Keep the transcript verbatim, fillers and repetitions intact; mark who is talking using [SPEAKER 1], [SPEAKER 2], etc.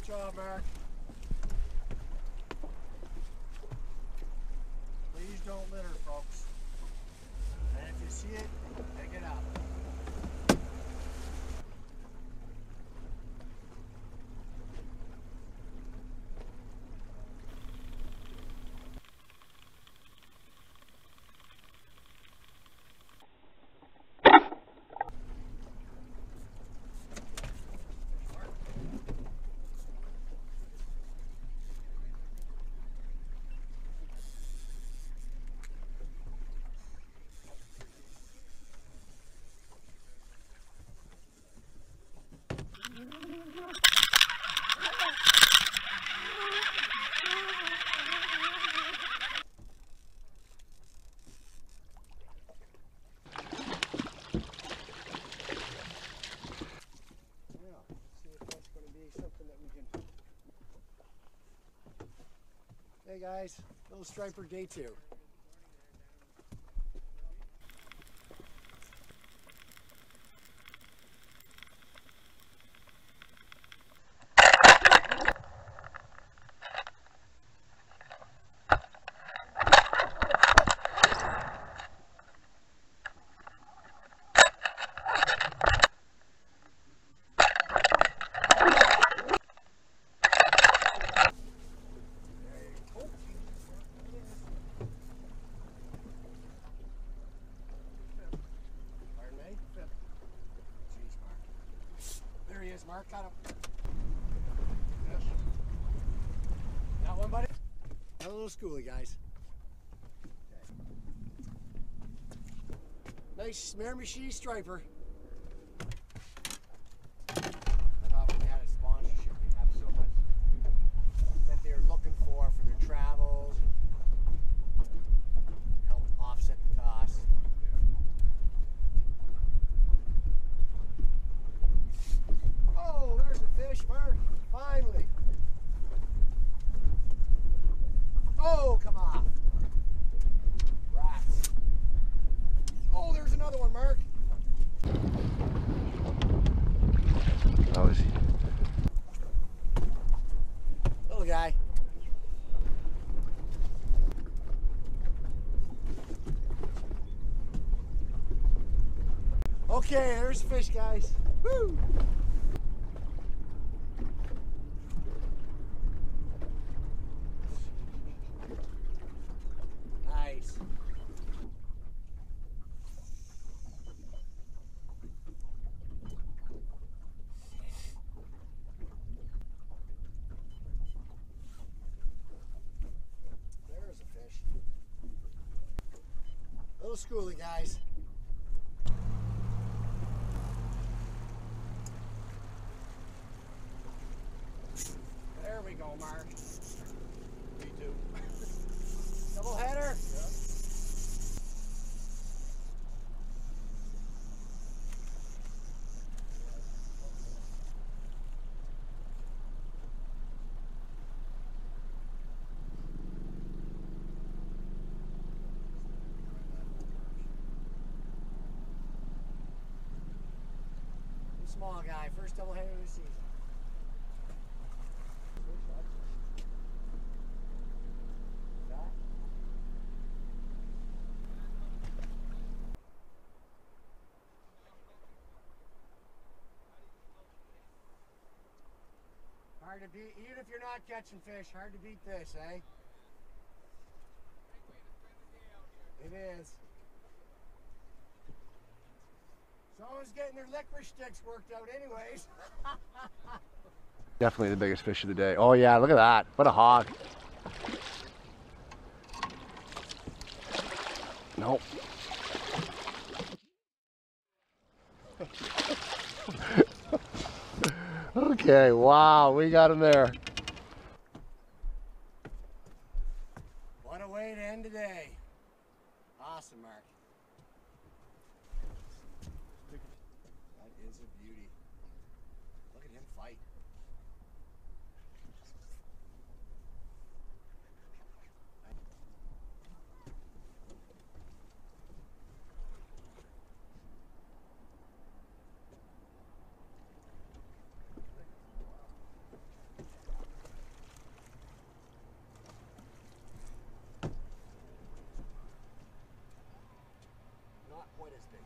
[SPEAKER 1] Good job, Mark. Please don't litter, folks. And if you see it, pick it up. Hey guys, little striper day two. Mark, got him. Yes. Got one, buddy? Got a little schoolie, guys. Okay. Nice Miramichi striper. I thought when they had a sponsorship, they'd have so much that they're looking for for their travels and help offset the costs. Oh, there's a fish, Mark. Finally. Oh, come on. Rats. Oh, there's another one, Mark.
[SPEAKER 2] How is he?
[SPEAKER 1] Little guy. Okay, there's a fish, guys. Woo! Nice. There's a fish. Little schoolie, guys. There we go, Mark. Me too. Double header. Yeah. Small guy, first double header of the season. Hard to beat, even if you're not catching fish, hard to beat this, eh? It is. Someone's getting their licorice sticks worked out anyways.
[SPEAKER 2] Definitely the biggest fish of the day. Oh yeah, look at that. What a hog. Nope. Okay, wow, we got him there.
[SPEAKER 1] What a way to end the day. Awesome, Mark. That is a beauty. Look at him fight. quite as big.